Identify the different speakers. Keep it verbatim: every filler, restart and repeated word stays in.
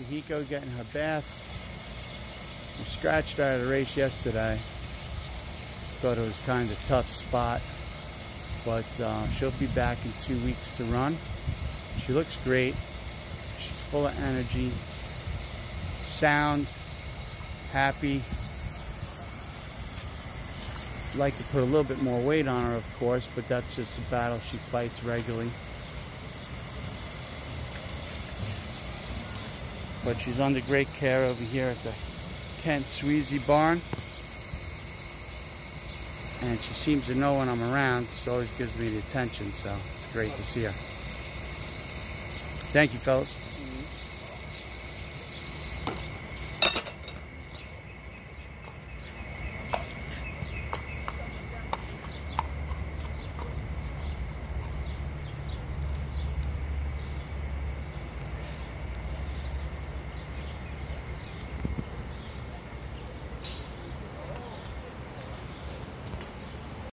Speaker 1: Kahiko getting her bath. We scratched her at a race yesterday. Thought it was kind of a tough spot, but uh, she'll be back in two weeks to run. She looks great. She's full of energy, sound, happy. I'd like to put a little bit more weight on her, of course, but that's just a battle she fights regularly. But she's under great care over here at the Kent Sweezy barn. And she seems to know when I'm around. She always gives me the attention, so it's great to see her. Thank you, fellas.